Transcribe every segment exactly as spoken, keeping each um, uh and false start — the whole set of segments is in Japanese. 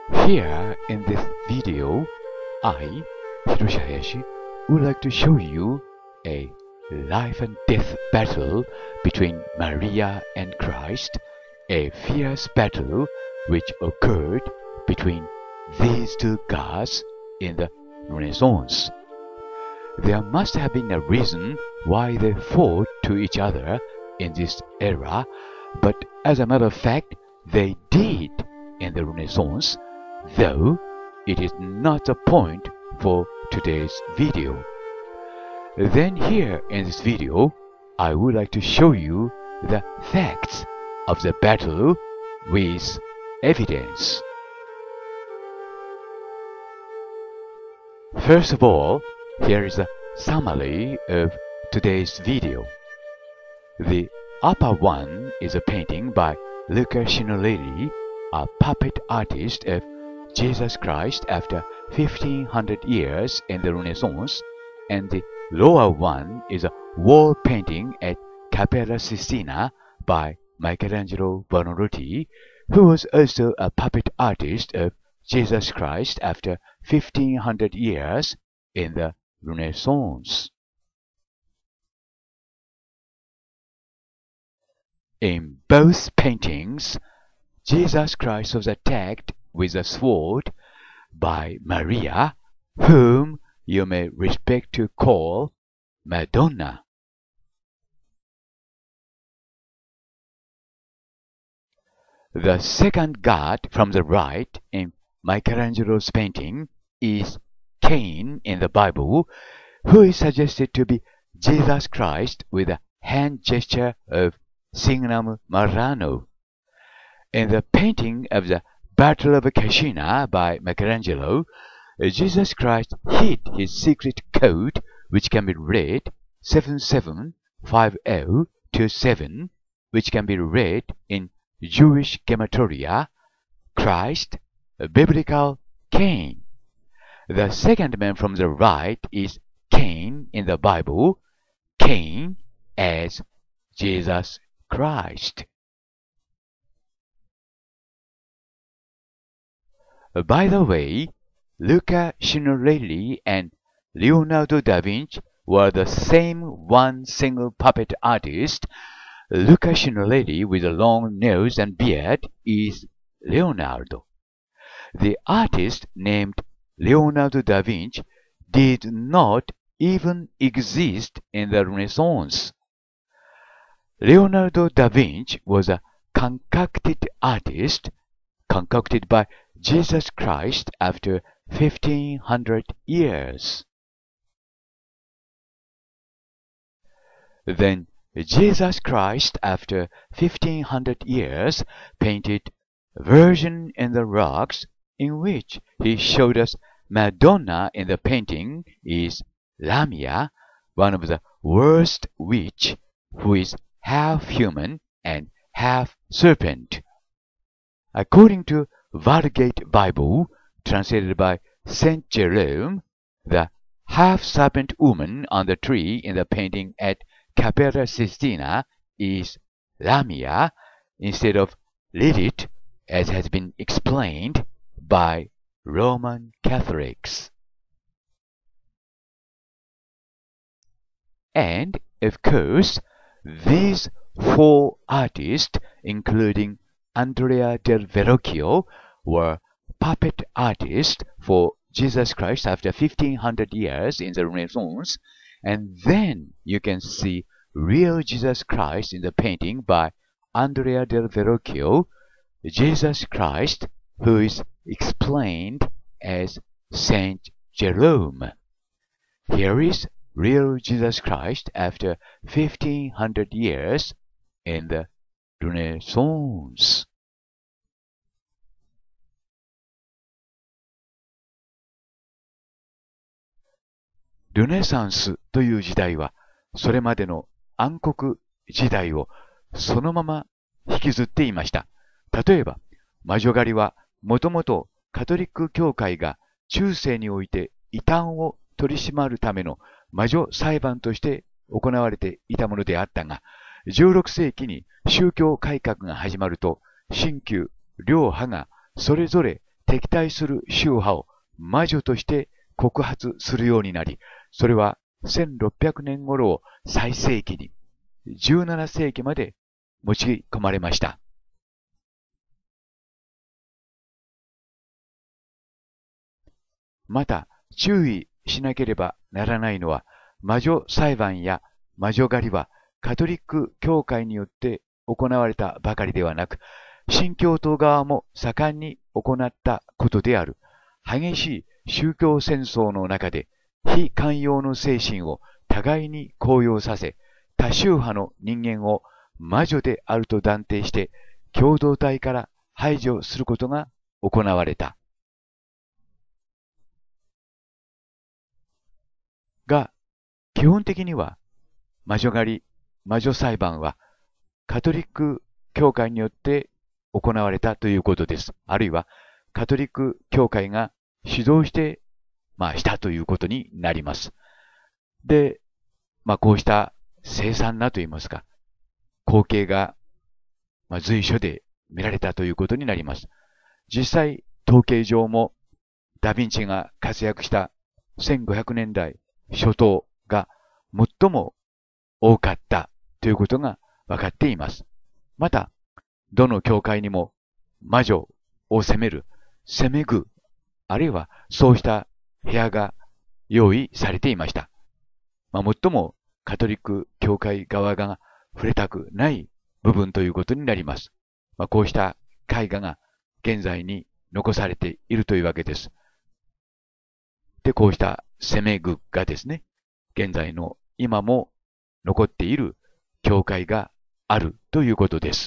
Here in this video, I, Hiroshi Hayashi, would like to show you a life and death battle between Maria and Christ, a fierce battle which occurred between these two gods in the Renaissance. There must have been a reason why they fought to each other in this era, but as a matter of fact, they did in the Renaissance, though it is not a point for today's video. Then here in this video, I would like to show you the facts of the battle with evidence. First of all, here is a summary of today's video. The upper one is a painting by Luca Signorelli, a puppet artist of Jesus Christ after fifteen hundred years in the Renaissance, and the lower one is a wall painting at Cappella Sistina by Michelangelo Buonarroti, who was also a puppet artist of Jesus Christ after fifteen hundred years in the Renaissance. In both paintings, Jesus Christ was attacked with a sword by Maria, whom you may respect to call Madonna. The second god from the right in Michelangelo's painting is Cain in the Bible, who is suggested to be Jesus Christ with a hand gesture of Signum Marano. In the painting of the Battle of Cascina by Michelangelo, Jesus Christ hid his secret code, which can be read seven seven five zero two seven, which can be read in Jewish Gematria, Christ, biblical Cain. The second man from the right is Cain in the Bible, Cain as Jesus Christ. By the way, Luca Signorelli and Leonardo da Vinci were the same one single puppet artist. Luca Signorelli with a long nose and beard is Leonardo. The artist named Leonardo da Vinci did not even exist in the Renaissance. Leonardo da Vinci was a concocted artist, concocted by Jesus Christ after fifteen hundred years. Then Jesus Christ after fifteen hundred years painted Virgin in the Rocks, in which he showed us Madonna in the painting is Lamia, one of the worst witch, who is half human and half serpent. According to Vulgate Bible, translated by Saint Jerome, the half-serpent woman on the tree in the painting at Cappella Sistina is Lamia instead of Lilith, as has been explained by Roman Catholics. And, of course, these four artists, including Andrea del Verrocchio, were puppet artists for Jesus Christ after fifteen hundred years in the Renaissance, and then you can see real Jesus Christ in the painting by Andrea del Verrocchio, Jesus Christ, who is explained as Saint Jerome. Here is real Jesus Christ after fifteen hundred years in the Renaissance. ルネサンスという時代は、それまでの暗黒時代をそのまま引きずっていました。例えば、魔女狩りはもともとカトリック教会が中世において異端を取り締まるための魔女裁判として行われていたものであったが、じゅうろく世紀に宗教改革が始まると、新旧両派がそれぞれ敵対する宗派を魔女として告発するようになり、それはせんろっぴゃくねん頃を最盛期に、じゅうなな世紀まで持ち込まれました。また、注意しなければならないのは、魔女裁判や魔女狩りはカトリック教会によって行われたばかりではなく、新教徒側も盛んに行ったことである。激しい宗教戦争の中で、非寛容の精神を互いに高揚させ、多宗派の人間を魔女であると断定して、共同体から排除することが行われた。が、基本的には、魔女狩り、魔女裁判は、カトリック教会によって行われたということです。あるいは、カトリック教会が主導して、まあ、したということになります。で、まあ、こうした凄惨なと言いますか、光景が、まあ、随所で見られたということになります。実際、統計上も、ダヴィンチが活躍したせんごひゃくねんだい初頭が最も多かったということが分かっています。また、どの教会にも魔女を責める、責め具、あるいはそうした部屋が用意されていました。まあ、最もカトリック教会側が触れたくない部分ということになります。まあ、こうした絵画が現在に残されているというわけです。で、こうした責め具がですね、現在の今も残っている教会があるということです。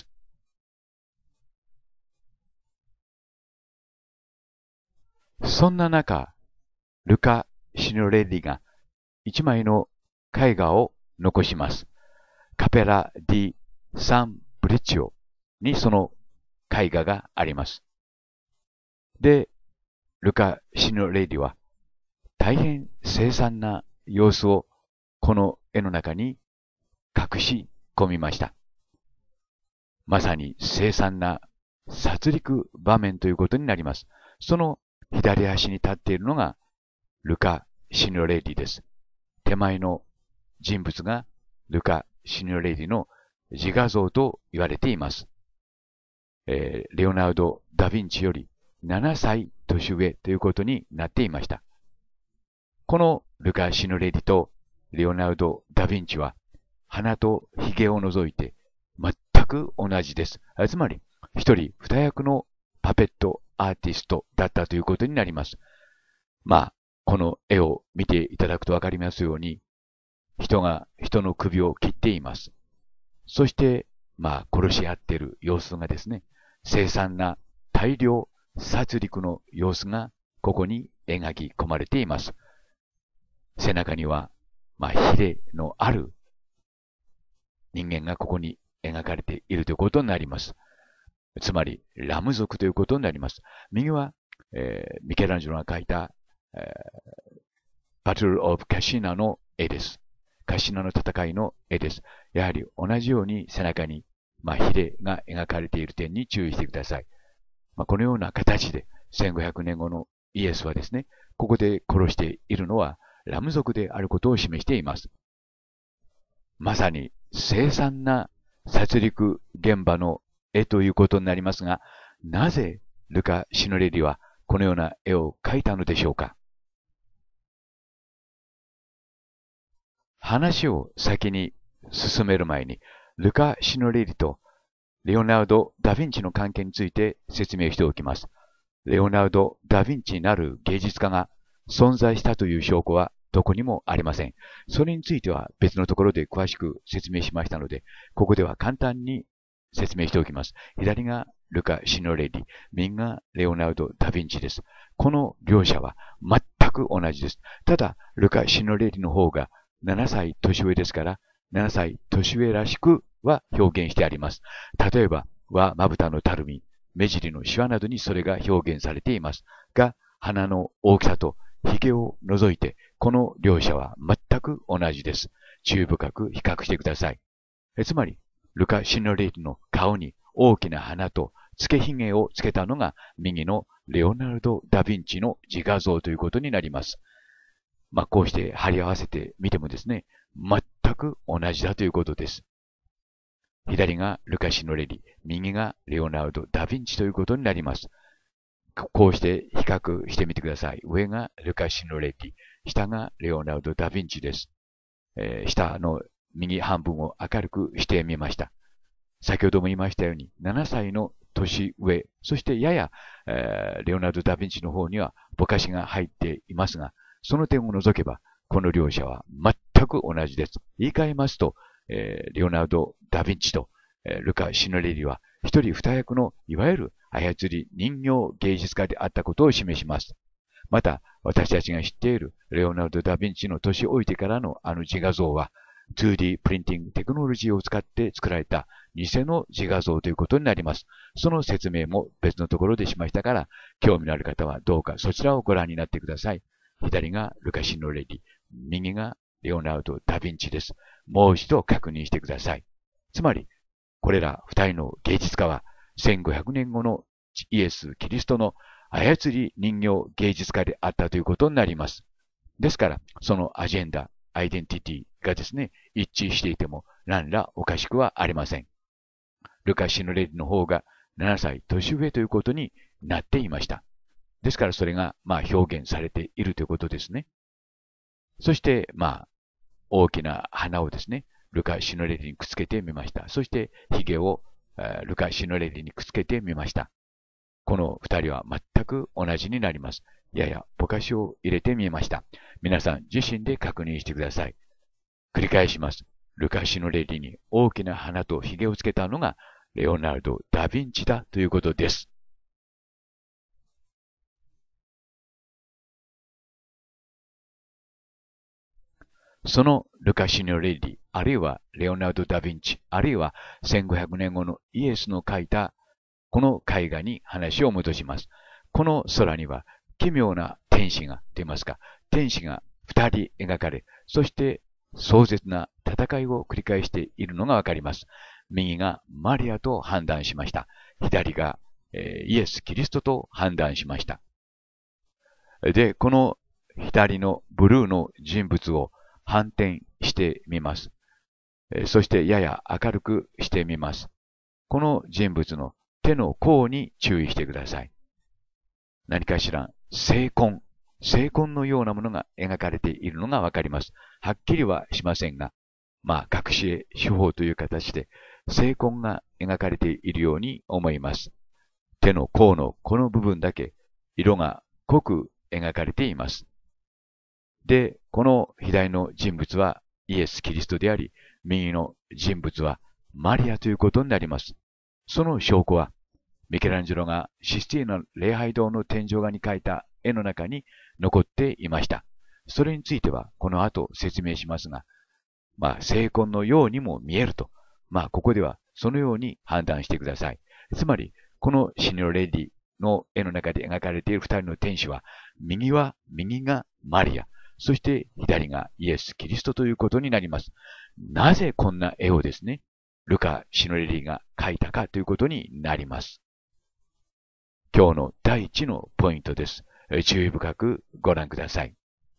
そんな中、ルカ・シノレッリが一枚の絵画を残します。カペラ・ディ・サン・ブリッチオにその絵画があります。で、ルカ・シノレッリは大変凄惨な様子をこの絵の中に隠し込みました。まさに凄惨な殺戮場面ということになります。その左端に立っているのがルカ・シノレッリです。手前の人物がルカ・シノレッリの自画像と言われています。えー、レオナルド・ダ・ヴィンチよりななさい年上ということになっていました。このルカ・シノレッリとレオナルド・ダ・ヴィンチは鼻と髭を除いて全く同じです。つまり一人二役のパペットアーティストだったということになります。まあ、この絵を見ていただくとわかりますように、人が人の首を切っています。そして、まあ、殺し合っている様子がですね、凄惨な大量殺戮の様子がここに描き込まれています。背中には、まあ、ヒレのある人間がここに描かれているということになります。つまり、ラム族ということになります。右は、えー、ミケランジェロが描いた、えー、バトル・オブ・カシナの絵です。カシナの戦いの絵です。やはり同じように背中に、まあ、ヒレが描かれている点に注意してください。まあ、このような形で、せんごひゃくねんごのイエスはですね、ここで殺しているのは、ラム族であることを示しています。まさに凄惨な殺戮現場の絵ということになりますが、なぜルカ・シノレッリはこのような絵を描いたのでしょうか。話を先に進める前に、ルカ・シノレッリとレオナルド・ダ・ヴィンチの関係について説明しておきます。レオナルド・ダ・ヴィンチなる芸術家が存在したという証拠はどこにもありません。それについては別のところで詳しく説明しましたので、ここでは簡単に説明しておきます。左がルカ・シノレッリ、右がレオナルド・ダ・ヴィンチです。この両者は全く同じです。ただ、ルカ・シノレッリの方がななさい年上ですから、ななさい年上らしくは表現してあります。例えば、はまぶたのたるみ、目尻のシワなどにそれが表現されていますが、鼻の大きさと髭を除いて、この両者は全く同じです。注意深く比較してください。えつまり、ルカ・シノレッリの顔に大きな鼻とつけひげをつけたのが右のレオナルド・ダ・ヴィンチの自画像ということになります。まあ、こうして貼り合わせてみてもですね、全く同じだということです。左がルカ・シノレリ、右がレオナルド・ダ・ヴィンチということになります。こうして比較してみてください。上がルカ・シノレリ、下がレオナルド・ダ・ヴィンチです。えー、下の右半分を明るくしてみました。先ほども言いましたように、ななさいの年上、そしてやや、えー、レオナルド・ダ・ヴィンチの方にはぼかしが入っていますが、その点を除けば、この両者は全く同じです。言い換えますと、えー、レオナルド・ダ・ヴィンチと、えー、ルカ・シノレリは一人二役のいわゆる操り人形芸術家であったことを示します。また、私たちが知っているレオナルド・ダ・ヴィンチの年老いてからのあの自画像は、ツーディー プリンティングテクノロジーを使って作られた偽の自画像ということになります。その説明も別のところでしましたから、興味のある方はどうかそちらをご覧になってください。左がルカ・シノレリ、右がレオナルド・ダ・ヴィンチです。もう一度確認してください。つまり、これら二人の芸術家はせんごひゃくねんごのイエス・キリストの操り人形芸術家であったということになります。ですから、そのアジェンダ、アイデンティティがですね、一致していても何らおかしくはありません。ルカ・シノレリの方がななさい年上ということになっていました。ですからそれがまあ表現されているということですね。そしてまあ大きな花をですね、ルカ・シノレリにくっつけてみました。そして髭をルカ・シノレリにくっつけてみました。この二人は全く同じになります。ややぼかしを入れてみました。皆さん自身で確認してください。繰り返します。ルカ・シノレリに大きな花と髭をつけたのがレオナルド・ダ・ヴィンチだということです。そのルカ・シノレリ、あるいはレオナルド・ダ・ヴィンチ、あるいはせんごひゃくねんごのイエスの描いたこの絵画に話を戻します。この空には奇妙な天使が、と言いますか、天使が二人描かれ、そして壮絶な戦いを繰り返しているのがわかります。右がマリアと判断しました。左が、えー、イエス・キリストと判断しました。で、この左のブルーの人物を反転してみます。えー、そしてやや明るくしてみます。この人物の手の甲に注意してください。何かしら聖痕、聖痕のようなものが描かれているのがわかります。はっきりはしませんが、まあ、隠し絵手法という形で聖痕が描かれているように思います。手の甲のこの部分だけ色が濃く描かれています。で、この左の人物はイエス・キリストであり、右の人物はマリアということになります。その証拠は、ミケランジェロがシスティーナ礼拝堂の天井画に描いた絵の中に残っていました。それについてはこの後説明しますが、まあ、聖痕のようにも見えると。まあ、ここではそのように判断してください。つまり、このシノレディの絵の中で描かれている二人の天使は、右は、右がマリア、そして左がイエス・キリストということになります。なぜこんな絵をですね、ルカ・シノレディが描いたかということになります。今日の第一のポイントです。注意深くご覧ください。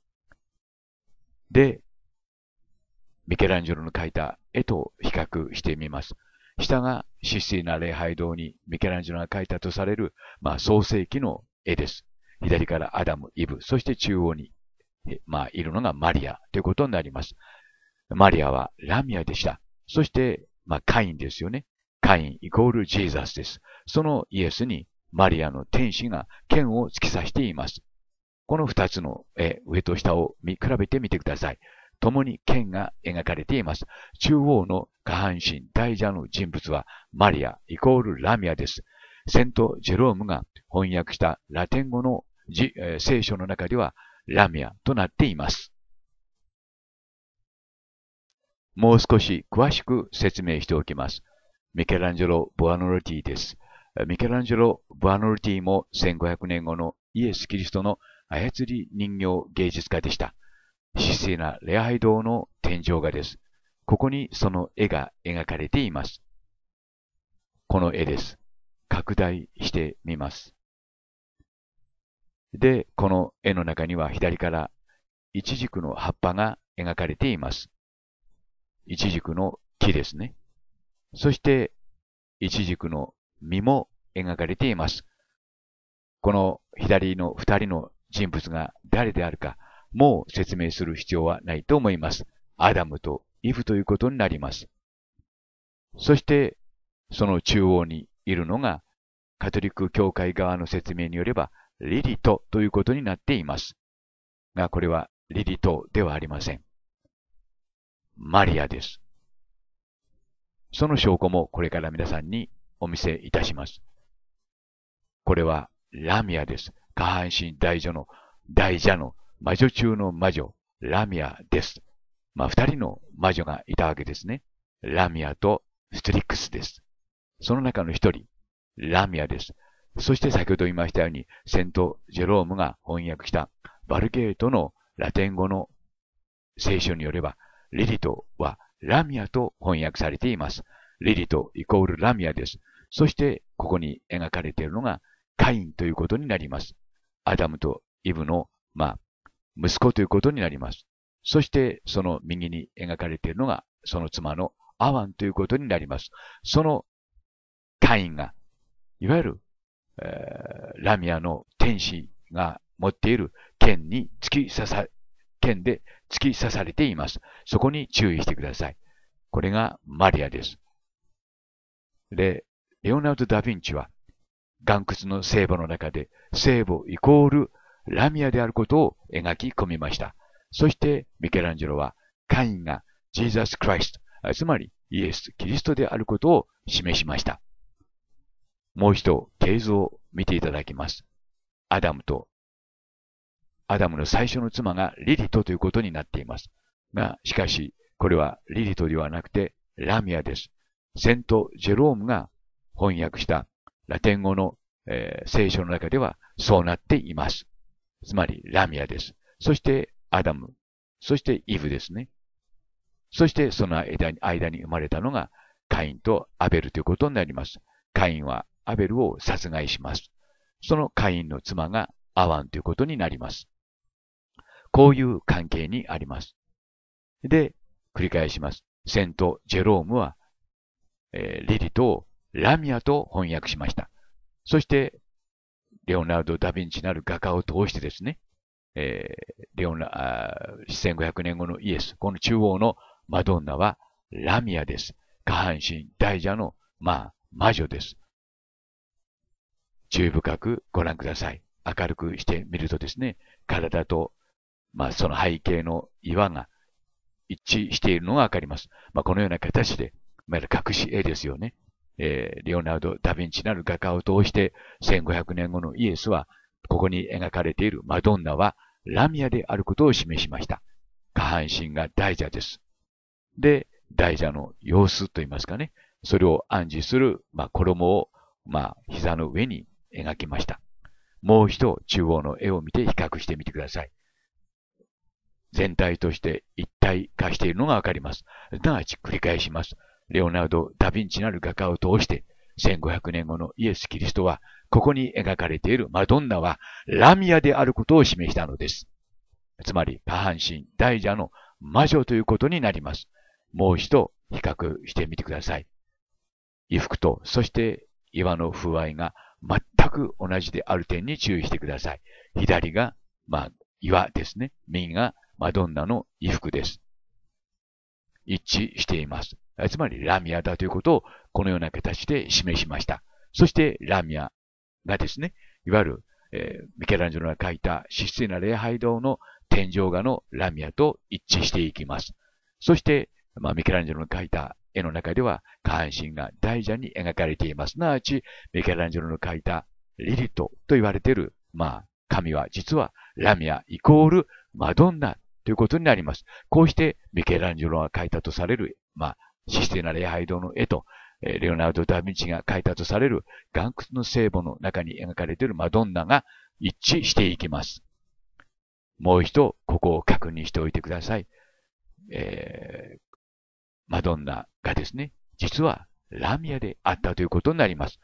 で、ミケランジェロの描いた絵と比較してみます。下がシスティーナ礼拝堂にミケランジェロが描いたとされる、まあ、創世記の絵です。左からアダム、イブ、そして中央に、まあ、いるのがマリアということになります。マリアはラミアでした。そして、まあ、カインですよね。カインイコールジーザスです。そのイエスにマリアの天使が剣を突き刺しています。この二つの絵、上と下を見比べてみてください。共に剣が描かれています。中央の下半身大蛇の人物はマリアイコールラミアです。セント・ジェロームが翻訳したラテン語のじ、えー、聖書の中ではラミアとなっています。もう少し詳しく説明しておきます。ミケランジェロ・ボアノルティです。ミケランジェロ・ボアノルティもせんごひゃくねんごのイエス・キリストの操り人形芸術家でした。システィーナ礼拝堂の天井画です。ここにその絵が描かれています。この絵です。 拡大してみます。で、この絵の中には左からイチジクの葉っぱが描かれています。イチジクの木ですね。そして、イチジクの実も描かれています。この左の二人の人物が誰であるか、もう説明する必要はないと思います。アダムとイブということになります。そして、その中央にいるのが、カトリック教会側の説明によれば、リリトということになっています。が、これはリリトではありません。マリアです。その証拠もこれから皆さんにお見せいたします。これはラミアです。下半身大女の、大蛇の魔女中の魔女、ラミアです。まあ、二人の魔女がいたわけですね。ラミアとストリックスです。その中の一人、ラミアです。そして先ほど言いましたように、セント・ジェロームが翻訳したバルゲートのラテン語の聖書によれば、リリトはラミアと翻訳されています。リリトイコールラミアです。そしてここに描かれているのがカインということになります。アダムとイブの、まあ、息子ということになります。そしてその右に描かれているのがその妻のアワンということになります。そのカインが、いわゆる、えー、ラミアの天使が持っている剣に突き刺さ、剣で突き刺されています。そこに注意してください。これがマリアです。で、レオナルド・ダ・ヴィンチは、岩窟の聖母の中で、聖母イコールラミアであることを描き込みました。そして、ミケランジェロは、カインがジーザス・クライスト、つまりイエス・キリストであることを示しました。もう一度、形像を見ていただきます。アダムと、アダムの最初の妻がリリトということになっています。が、しかし、これはリリトではなくてラミアです。セント・ジェロームが翻訳したラテン語の、えー、聖書の中ではそうなっています。つまりラミアです。そしてアダム、そしてイブですね。そしてその間に、間に生まれたのがカインとアベルということになります。カインはアベルを殺害します。そのカインの妻がアワンということになります。こういう関係にあります。で、繰り返します。セント・ジェロームは、えー、リリトをラミアと翻訳しました。そして、レオナルド・ダ・ヴィンチなる画家を通してですね、えー、レオナ、せんごひゃくねんごのイエス、この中央のマドンナはラミアです。下半身大蛇の、まあ、魔女です。注意深くご覧ください。明るくしてみるとですね、体と、まあ、その背景の岩が一致しているのがわかります。まあ、このような形で、まだ隠し絵ですよね。えー、レオナルド・ダ・ヴィンチなる画家を通して、せんごひゃくねんごのイエスは、ここに描かれているマドンナはラミアであることを示しました。下半身が大蛇です。で、大蛇の様子といいますかね、それを暗示する、まあ、衣を、まあ、膝の上に描きました。もう一度中央の絵を見て比較してみてください。全体として一体化しているのがわかります。すなわち繰り返します。レオナルド・ダ・ヴィンチなる画家を通して、せんごひゃくねんごのイエス・キリストは、ここに描かれているマドンナはラミアであることを示したのです。つまり、下半身大蛇の魔女ということになります。もう一度比較してみてください。衣服と、そして岩の風合いが全く同じである点に注意してください。左が、まあ、岩ですね。右がマドンナの衣服です。一致しています。つまりラミアだということをこのような形で示しました。そしてラミアがですね、いわゆる、えー、ミケランジェロが描いた質素な礼拝堂の天井画のラミアと一致していきます。そして、まあ、ミケランジェロの描いた絵の中では下半身が大蛇に描かれています。すなわち、ミケランジェロの描いたリリトと言われている、まあ、神は実はラミアイコールマドンナということになります。こうしてミケランジェロが描いたとされる、まあ、質素な礼拝堂の絵と、レオナルド・ダ・ヴィンチが描いたとされる岩窟の聖母の中に描かれているマドンナが一致していきます。もう一度、ここを確認しておいてください。えー、マドンナがですね、実はラミアであったということになります。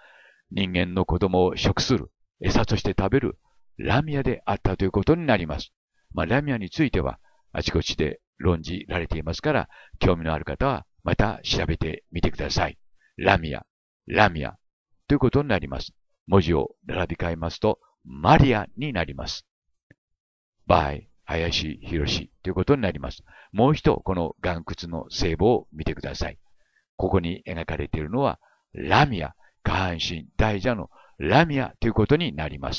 人間の子供を食する、餌として食べるラミアであったということになります。まあ、ラミアについてはあちこちで論じられていますから、興味のある方はまた調べてみてください。ラミア、ラミアということになります。文字を並び替えますと、マリアになります。by 林博ということになります。もう一度、この岩窟の聖母を見てください。ここに描かれているのは、ラミア、下半身大蛇のラミアということになります。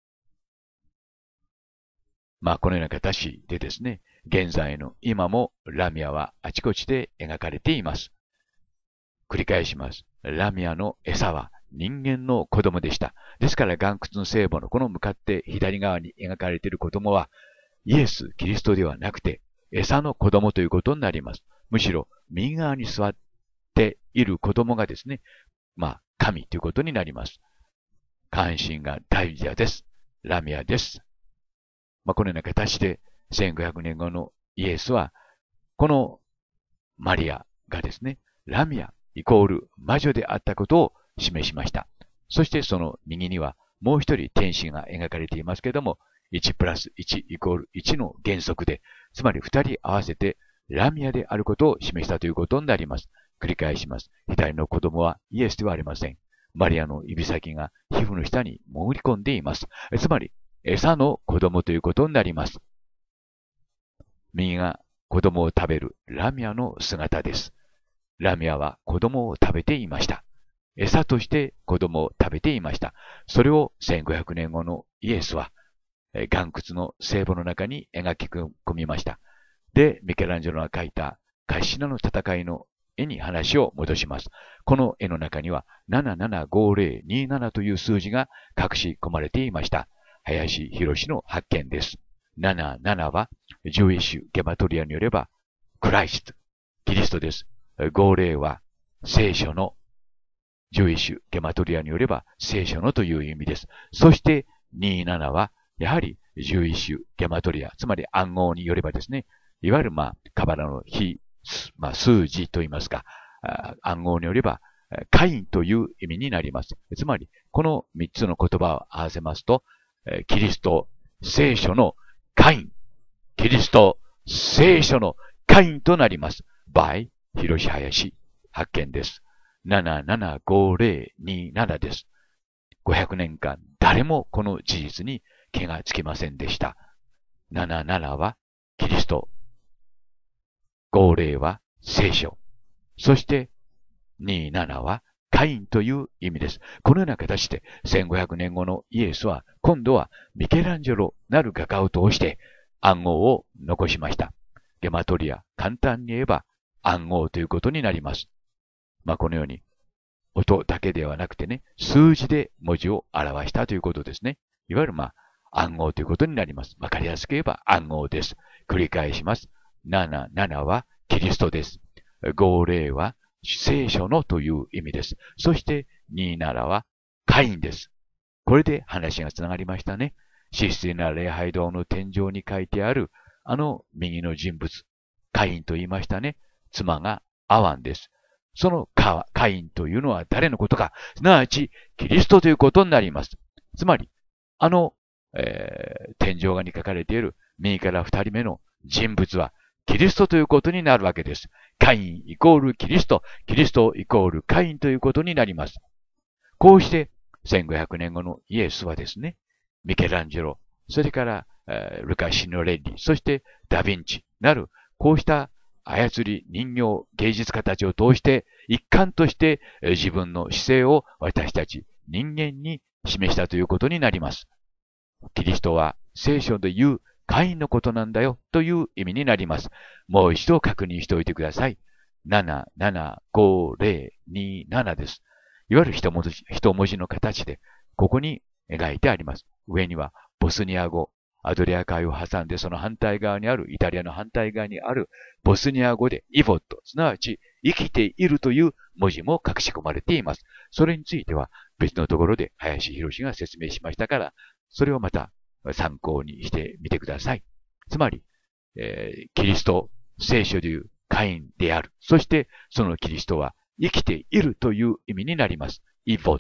まあ、このような形でですね、現在の今もラミアはあちこちで描かれています。繰り返します。ラミアの餌は人間の子供でした。ですから岩窟の聖母のこの向かって左側に描かれている子供はイエス・キリストではなくて餌の子供ということになります。むしろ右側に座っている子供がですね、まあ神ということになります。下半身が大蛇です。ラミアです。まあ、このような形でせんごひゃくねんごのイエスはこのマリアがですね、ラミアイコール魔女であったことを示しました。そしてその右にはもう一人天使が描かれていますけれども、いちプラスいちイコールいちの原則で、つまり二人合わせてラミアであることを示したということになります。繰り返します。左の子供はイエスではありません。マリアの指先が皮膚の下に潜り込んでいます。つまり餌の子供ということになります。右が子供を食べるラミアの姿です。ラミアは子供を食べていました。餌として子供を食べていました。それをせんごひゃくねんごのイエスは岩窟の聖母の中に描き込みました。で、ミケランジェロが描いたカシナの戦いの絵に話を戻します。この絵の中にはななななごぜろにななという数字が隠し込まれていました。林博の発見です。ななななはジュイッシュ・ゲマトリアによればクライスト、キリストです。ごぜろは聖書の、ジュイッシュ・ゲマトリアによれば聖書のという意味です。そしてにじゅうななはやはりジュイッシュ・ゲマトリア、つまり暗号によればですね、いわゆるまあカバラの非、まあ、数字といいますか、暗号によればカインという意味になります。つまりこのみっつの言葉を合わせますと、キリスト、聖書のカイン、キリスト、聖書のカインとなります。by 広林発見です。ななななごぜろにななです。ごひゃくねんかん誰もこの事実に気がつきませんでした。ななななはキリスト、ごぜろは聖書、そしてにじゅうななはカインという意味です。このような形でせんごひゃくねんごのイエスは今度はミケランジェロなる画家を通して暗号を残しました。ゲマトリア、簡単に言えば暗号ということになります。まあ、このように音だけではなくてね、数字で文字を表したということですね。いわゆるまあ暗号ということになります。わかりやすく言えば暗号です。繰り返します。ななななはキリストです。ごぜろは聖書のという意味です。そしてにじゅうななはカインです。これで話がつながりましたね。システィナ礼拝堂の天井に書いてあるあの右の人物、カインと言いましたね。妻がアワンです。そのカインというのは誰のことか、すなわちキリストということになります。つまり、あの、えー、天井画に書かれている右から二人目の人物はキリストということになるわけです。カインイコールキリスト、キリストイコールカインということになります。こうしてせんごひゃくねんごのイエスはですね、ミケランジェロ、それから、えー、ルカ・シノレッリ、そしてダ・ヴィンチなる、こうした操り人形芸術家たちを通して一貫として自分の姿勢を私たち人間に示したということになります。キリストは聖書で言うカインのことなんだよという意味になります。もう一度確認しておいてください。ななななごぜろにななです。いわゆる一文字、一文字の形でここに描いてあります。上にはボスニア語、アドリア海を挟んでその反対側にある、イタリアの反対側にあるボスニア語でイボット、すなわち生きているという文字も隠し込まれています。それについては別のところで林博が説明しましたから、それをまた参考にしてみてください。つまり、えー、キリスト、聖書でいうカインである。そしてそのキリストは生きているという意味になります。イボット。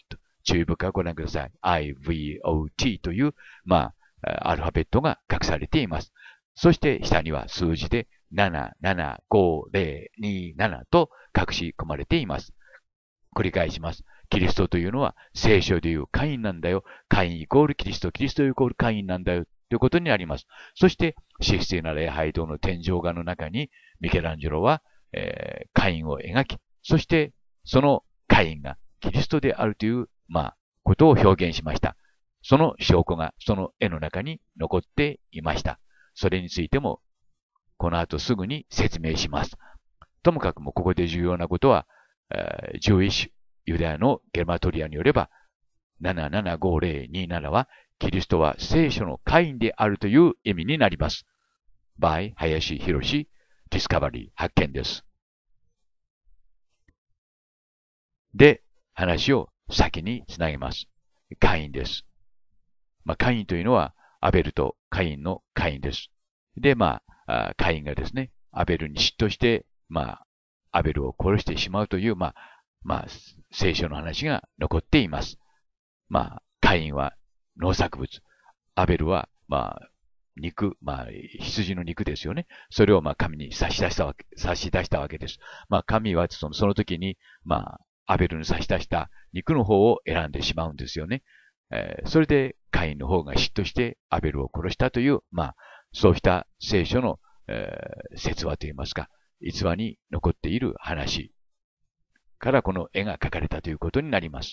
注意深くご覧ください。アイブイオーティー という、まあ、アルファベットが隠されています。そして下には数字でななななごぜろにななと隠し込まれています。繰り返します。キリストというのは聖書でいうカインなんだよ。カインイコールキリスト、キリストイコールカインなんだよ。ということになります。そして、神聖な礼拝堂の天井画の中に、ミケランジェロは、えー、カインを描き、そして、そのカインがキリストであるという、まあ、ことを表現しました。その証拠がその絵の中に残っていました。それについても、この後すぐに説明します。ともかくもここで重要なことは、えー、ジュイッシュ、ユダヤのゲマトリアによれば、ななななごぜろにななは、キリストは聖書のカインであるという意味になります。by 林博士、ディスカバリー発見です。で、話を先につなげます。カインです。まあ、カインというのは、アベルとカインのカインです。で、まあ、カインがですね、アベルに嫉妬して、まあ、アベルを殺してしまうという、まあ、まあ、聖書の話が残っています。まあ、カインは農作物。アベルは、まあ、肉、まあ、羊の肉ですよね。それを、まあ、神に差し出したわけ、差し出したわけです。まあ、神はその、その時に、まあ、アベルに差し出した肉の方を選んでしまうんですよね。えー、それで、カインの方が嫉妬してアベルを殺したという、まあ、そうした聖書の、えー、説話といいますか、逸話に残っている話からこの絵が描かれたということになります。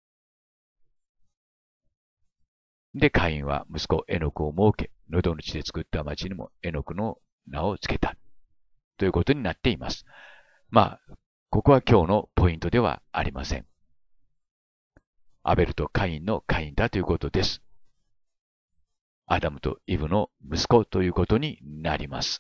で、カインは息子エノクを設け、喉の地で作った町にもエノクの名を付けた。ということになっています。まあ、ここは今日のポイントではありません。アベルとカインのカインだということです。アダムとイブの息子ということになります。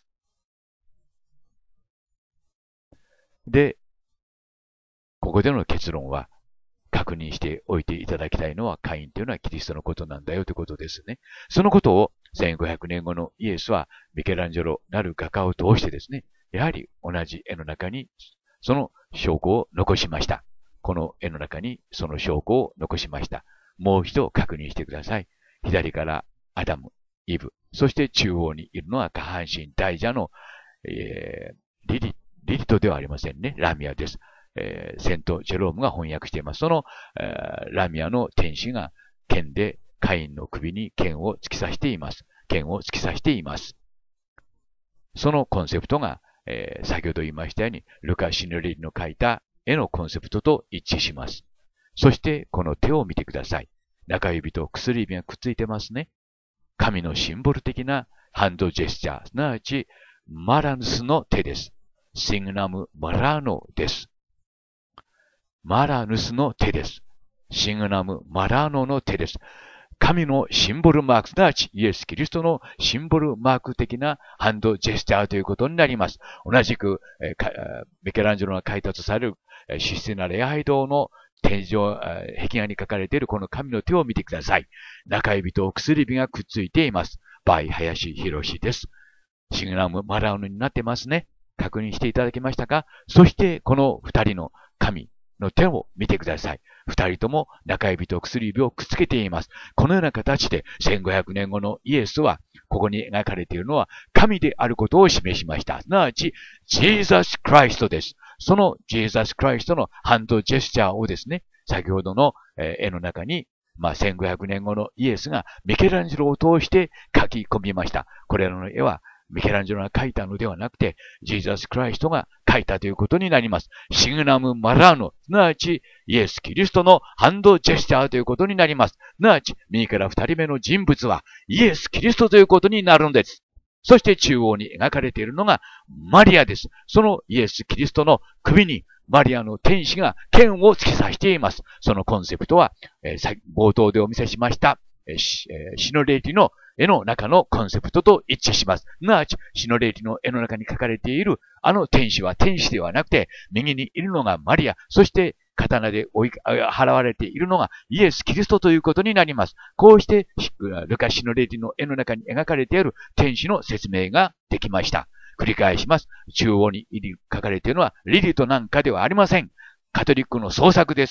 で、ここでの結論は、確認しておいていただきたいのは、カインというのはキリストのことなんだよということですね。そのことをせんごひゃくねんごのイエスはミケランジェロなる画家を通してですね、やはり同じ絵の中にその証拠を残しました。この絵の中にその証拠を残しました。もう一度確認してください。左からアダム、イブ、そして中央にいるのは下半身大蛇の、えー、リリ、リリトではありませんね。ラミアです。えー、セント・ジェロームが翻訳しています。その、えー、ラミアの天使が剣でカインの首に剣を突き刺しています。剣を突き刺しています。そのコンセプトが、えー、先ほど言いましたように、ルカ・シヌレリの描いた絵のコンセプトと一致します。そして、この手を見てください。中指と薬指がくっついてますね。神のシンボル的なハンドジェスチャー、すなわち、マラヌスの手です。シグナム・マラーノです。マラヌスの手です。シグナム・マラーノの手です。神のシンボルマーク、すなわちイエス・キリストのシンボルマーク的なハンドジェスチャーということになります。同じく、えー、ミケランジェロが描いたとされる、えー、神聖な礼拝堂の天井、えー、壁画に描かれているこの神の手を見てください。中指と薬指がくっついています。バイ・林博士です。シグナム・マラーノになってますね。確認していただけましたか？そして、この二人の神の手を見てください。二人とも中指と薬指をくっつけています。このような形でせんごひゃくねんごのイエスは、ここに描かれているのは神であることを示しました。すなわち、ジーザス・クライストです。そのジーザス・クライストのハンドジェスチャーをですね、先ほどの絵の中に、まあ、せんごひゃくねんごのイエスがミケランジェロを通して描き込みました。これらの絵はミケランジェロが描いたのではなくて、ジーザス・クライストが描いたということになります。シグナム・マラーノ、すなわちイエス・キリストのハンドジェスチャーということになります。すなわち、右から二人目の人物はイエス・キリストということになるんです。そして中央に描かれているのがマリアです。そのイエス・キリストの首にマリアの天使が剣を突き刺しています。そのコンセプトは、えー、冒頭でお見せしました、えー、シノレイティの絵の中のコンセプトと一致します。すなわち、シノレイティの絵の中に描かれているあの天使は天使ではなくて、右にいるのがマリア、そして刀で追い払われているのがイエス・キリストということになります。こうして、ルカ・シノレイティの絵の中に描かれている天使の説明ができました。繰り返します。中央に書かれているのはリリとなんかではありません。カトリックの創作です。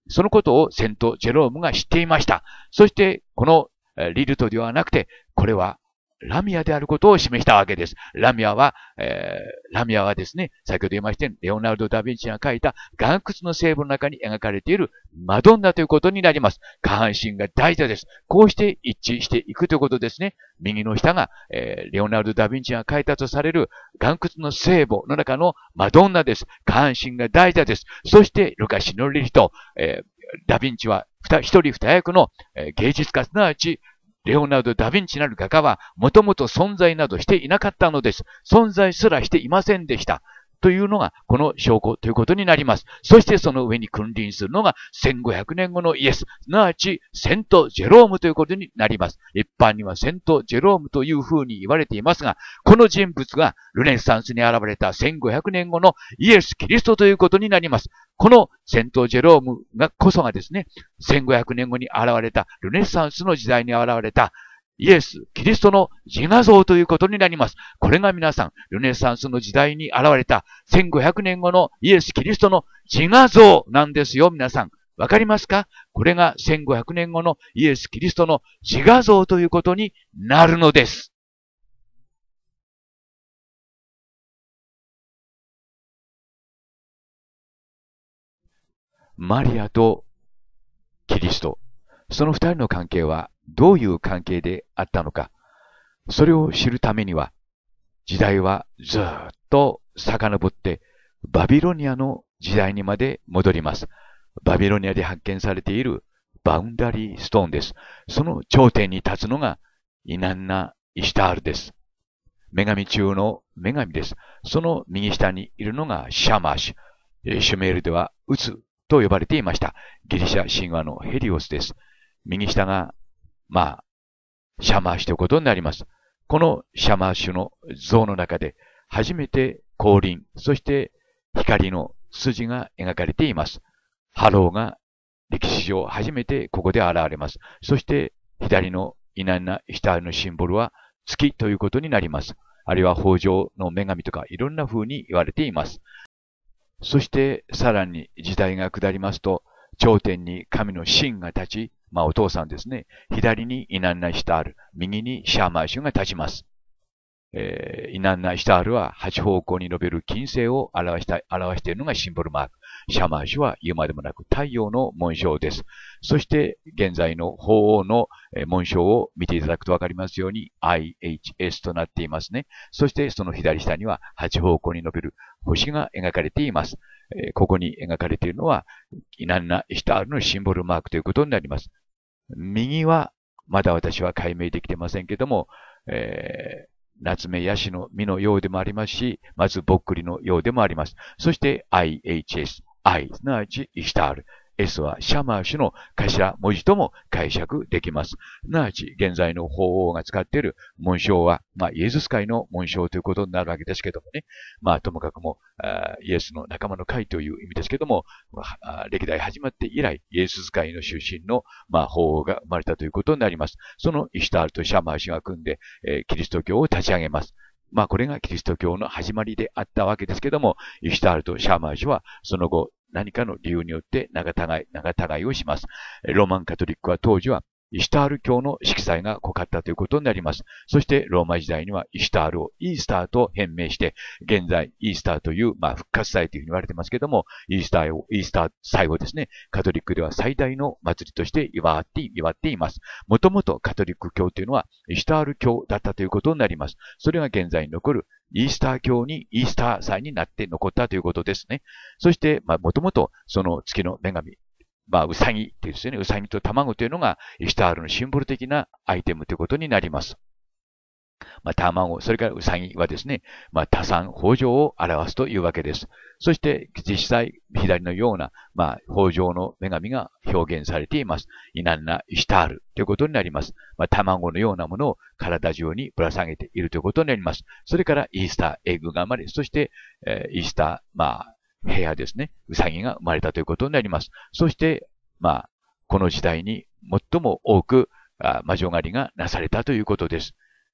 そのことをセント・ジェロームが知っていました。そして、このリルトではなくて、これはラミアであることを示したわけです。ラミアは、えー、ラミアはですね、先ほど言いましたように、レオナルド・ダ・ヴィンチが描いた岩窟の聖母の中に描かれているマドンナということになります。下半身が大座です。こうして一致していくということですね。右の下が、えー、レオナルド・ダ・ヴィンチが描いたとされる岩窟の聖母の中のマドンナです。下半身が大座です。そして、ルカシのリリと、えー、ダ・ヴィンチは一人二役の芸術家、すなわち、レオナルド・ダ・ヴィンチなる画家は、もともと存在などしていなかったのです。存在すらしていませんでした。というのが、この証拠ということになります。そしてその上に君臨するのが、せんごひゃくねんごのイエス、すなわち、セント・ジェロームということになります。一般にはセント・ジェロームという風に言われていますが、この人物がルネサンスに現れたせんごひゃくねんごのイエス・キリストということになります。このセント・ジェロームがこそがですね、せんごひゃくねんごに現れた、ルネサンスの時代に現れた、イエス、キリストの自画像ということになります。これが皆さん、ルネサンスの時代に現れたせんごひゃくねんごのイエス・キリストの自画像なんですよ、皆さん。わかりますか？これがせんごひゃくねんごのイエス・キリストの自画像ということになるのです。マリアとキリスト、その二人の関係はどういう関係であったのか、それを知るためには、時代はずっと遡ってバビロニアの時代にまで戻ります。バビロニアで発見されているバウンダリーストーンです。その頂点に立つのがイナンナ・イシュタールです。女神中の女神です。その右下にいるのがシャマーシュ。シュメールではウツと呼ばれていました。ギリシャ神話のヘリオスです。右下が、まあ、シャマーシュということになります。このシャマーシュの像の中で初めて光輪、そして光の筋が描かれています。ハローが歴史上初めてここで現れます。そして左のイナンナ・イシュタールのシンボルは月ということになります。あるいは豊穣の女神とかいろんな風に言われています。そしてさらに時代が下りますと、頂点に神の神が立ち、まあお父さんですね。左にイナンナ・イシュタール、右にシャーマーシュが立ちます。えー、イナンナ・イシュタールは八方向に伸びる金星を表した、表しているのがシンボルマーク。シャーマーシュは言うまでもなく太陽の紋章です。そして現在の鳳凰の紋章を見ていただくとわかりますように アイエイチエス となっていますね。そしてその左下には八方向に伸びる星が描かれています。えー、ここに描かれているのはイナンナ・イシュタールのシンボルマークということになります。右はまだ私は解明できてませんけども、えー夏目ヤシの実のようでもありますし、まずぼっくりのようでもあります。そして アイエイチエス、I、すなわちイシュタール。S はシャマーシュの頭文字とも解釈できます。すなわち現在の鳳凰が使っている紋章は、まあ、イエズス会の紋章ということになるわけですけどもね。まあ、ともかくもイエスの仲間の会という意味ですけども、歴代始まって以来、イエス会の出身の、まあ、鳳凰が生まれたということになります。そのイシュタールとシャマーシュが組んで、えー、キリスト教を立ち上げます。まあ、これがキリスト教の始まりであったわけですけども、イシュタールとシャーマーシュはその後、何かの理由によって仲違い、仲違いをします。ローマンカトリックは当時はイシュタール教の色彩が濃かったということになります。そしてローマ時代にはイシュタールをイースターと変名して、現在イースターという、まあ、復活祭というふうに言われてますけども、イースターを、イースター祭をですね、カトリックでは最大の祭りとして祝って、祝っています。もともとカトリック教というのはイシュタール教だったということになります。それが現在に残るイースター教に、イースター祭になって残ったということですね。そして、まあ、もともとその月の女神、まあ、うさぎっていうですね、うさぎと卵というのがイシュタールのシンボル的なアイテムということになります。まあ、卵、それからうさぎはですね、まあ、多産、豊穣を表すというわけです。そして、実際、左のような、まあ、豊穣の女神が表現されています。イナンナ・イシュタールということになります。まあ、卵のようなものを体中にぶら下げているということになります。それから、イースター、エッグが生まれ、そして、えー、イースター、まあ、部屋ですね。うさぎが生まれたということになります。そして、まあ、この時代に最も多く魔女狩りがなされたということです。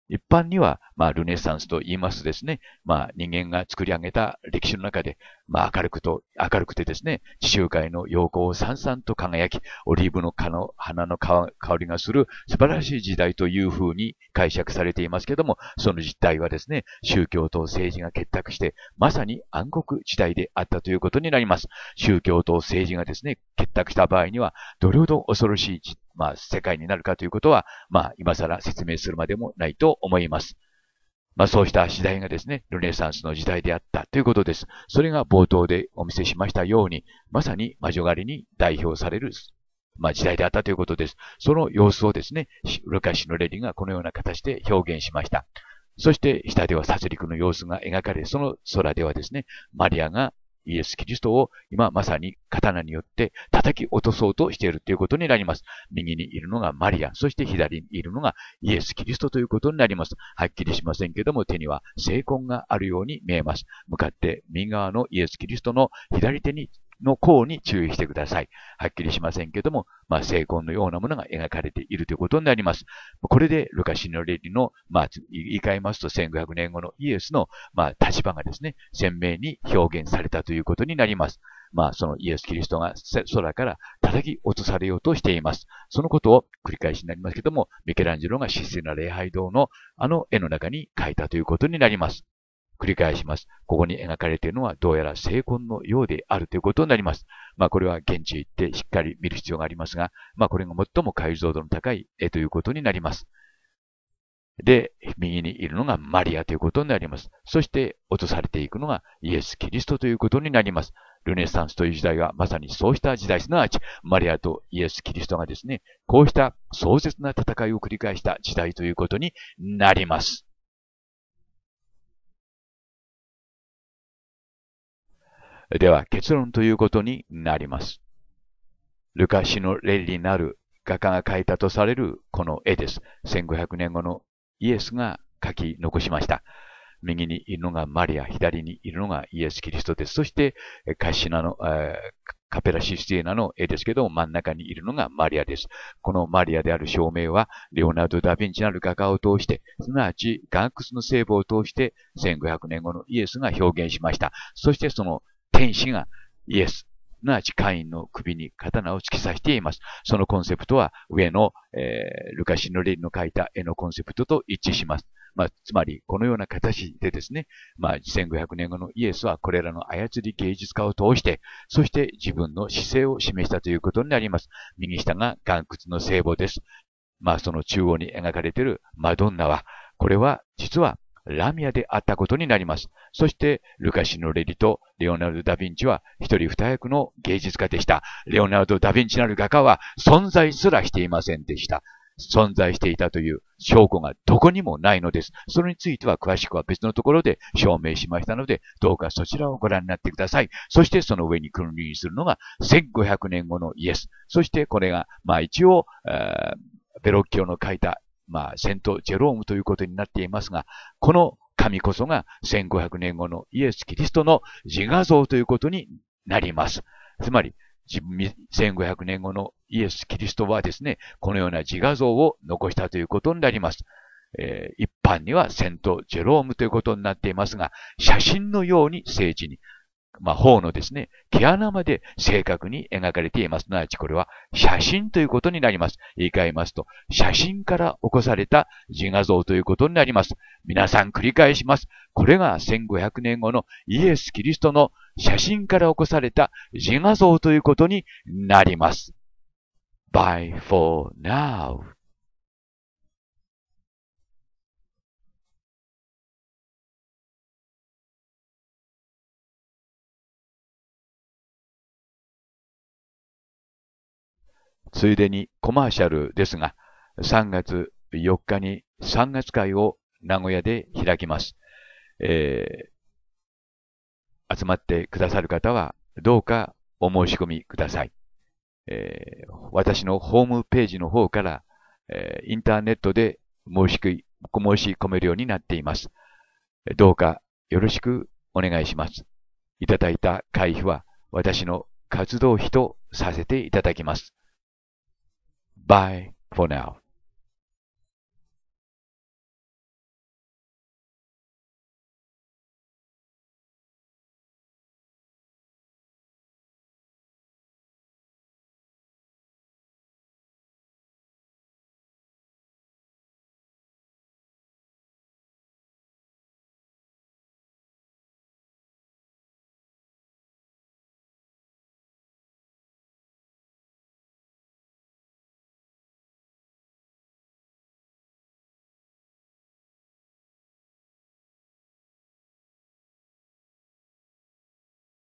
一般には、まあ、ルネサンスと言いますとですね、まあ、人間が作り上げた歴史の中で、まあ、明るくと、明るくてですね、地中海の陽光をさんさんと輝き、オリーブの花の花の香りがする素晴らしい時代というふうに解釈されていますけれども、その実態はですね、宗教と政治が結託して、まさに暗黒時代であったということになります。宗教と政治がですね、結託した場合には、どれほど恐ろしい、まあ、世界になるかということは、まあ、今更説明するまでもないと思います。まあそうした時代がですね、ルネサンスの時代であったということです。それが冒頭でお見せしましたように、まさに魔女狩りに代表される、まあ時代であったということです。その様子をですね、ルカ・シノレリがこのような形で表現しました。そして下では殺戮の様子が描かれ、その空ではですね、マリアがイエス・キリストを今まさに刀によって叩き落とそうとしているということになります。右にいるのがマリア、そして左にいるのがイエス・キリストということになります。はっきりしませんけども、手には聖痕があるように見えます。向かって右側のイエス・キリストの左手にの甲に注意してください。はっきりしませんけども、まあ、聖痕のようなものが描かれているということになります。これで、ルカ・シノレリの、まあ、言い換えますと、せんごひゃくねんごのイエスの、まあ、立場がですね、鮮明に表現されたということになります。まあ、そのイエス・キリストが空から叩き落とされようとしています。そのことを繰り返しになりますけども、ミケランジェロが神聖な礼拝堂のあの絵の中に描いたということになります。繰り返します。ここに描かれているのはどうやら聖痕のようであるということになります。まあこれは現地へ行ってしっかり見る必要がありますが、まあこれが最も解像度の高い絵ということになります。で、右にいるのがマリアということになります。そして落とされていくのがイエス・キリストということになります。ルネサンスという時代はまさにそうした時代、すなわちマリアとイエス・キリストがですね、こうした壮絶な戦いを繰り返した時代ということになります。では結論ということになります。ルカ・シノレリなる画家が描いたとされるこの絵です。せんごひゃくねんごのイエスが描き残しました。右にいるのがマリア、左にいるのがイエス・キリストです。そして、カシナの、えー、カペラシスティーナの絵ですけども、真ん中にいるのがマリアです。このマリアである証明は、レオナルド・ダ・ヴィンチなる画家を通して、すなわち、ガンクスの聖母を通して、せんごひゃくねんごのイエスが表現しました。そしてその天使がイエス、すなわちカインの首に刀を突き刺しています。そのコンセプトは上の、えー、ルカ・シノレリの描いた絵のコンセプトと一致します。まあ、つまり、このような形でですね、まあ、せんごひゃくねんごのイエスはこれらの操り芸術家を通して、そして自分の姿勢を示したということになります。右下が岩窟の聖母です。まあ、その中央に描かれているマドンナは、これは実はラミアであったことになります。そして、ルカ・シノレリとレオナルド・ダ・ヴィンチは一人二役の芸術家でした。レオナルド・ダ・ヴィンチなる画家は存在すらしていませんでした。存在していたという証拠がどこにもないのです。それについては詳しくは別のところで証明しましたので、どうかそちらをご覧になってください。そしてその上に君臨するのがせんごひゃくねんごのイエス。そしてこれが、まあ一応、ベロッキオの書いたまあ、セント・ジェロームということになっていますが、この神こそがせんごひゃくねんごのイエス・キリストの自画像ということになります。つまり、せんごひゃくねんごのイエス・キリストはですね、このような自画像を残したということになります。えー、一般にはセント・ジェロームということになっていますが、写真のように聖地に、まあ、方のですね、毛穴まで正確に描かれています。すなわちこれは写真ということになります。言い換えますと、写真から起こされた自画像ということになります。皆さん繰り返します。これがせんごひゃくねんごのイエス・キリストの写真から起こされた自画像ということになります。Bye for now.ついでにコマーシャルですが、さんがつよっかにさんがつ会を名古屋で開きます。えー、集まってくださる方はどうかお申し込みください。えー、私のホームページの方から、えー、インターネットで申し申し込めるようになっています。どうかよろしくお願いします。いただいた会費は私の活動費とさせていただきます。Bye for now.